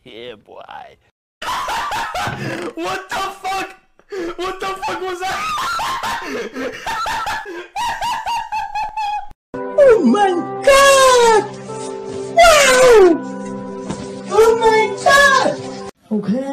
Yeah, boy. What the fuck? What the fuck was that? Oh my god! Wow! Oh my god! Okay.